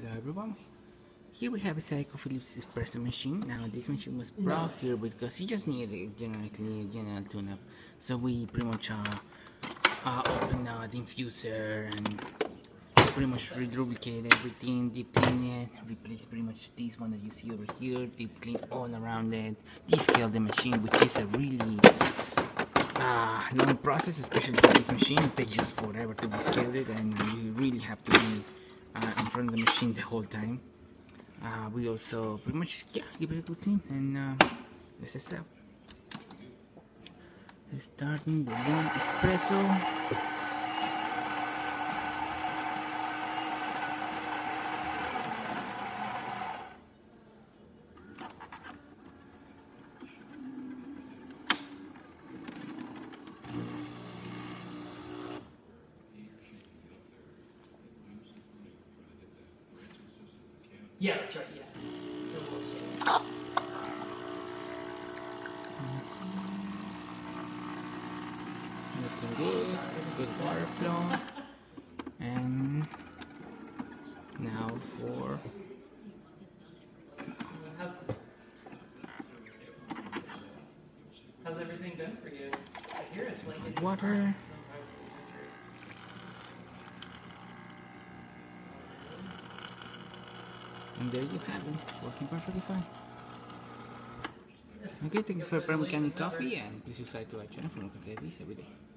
Hello everyone, here we have a saeco Philips espresso machine. Now this machine was brought here because you just need a general tune-up. So we pretty much open the infuser and pretty much re-lubricate everything, deep clean it, replace pretty much this one that you see over here, deep clean all around it, descale the machine, which is a really long process, especially for this machine. It takes just forever to descale it and you really have to be in front of the machine the whole time. We also pretty much give it a good clean and let's start. Starting the one espresso. Yeah, that's right, yeah. Looking good water flow. And now for how's everything been for you? I hear it's like water. And there you have it, working perfectly fine. Okay, thank you for Mechanic Coffee, and please subscribe to our channel for more content like this every day.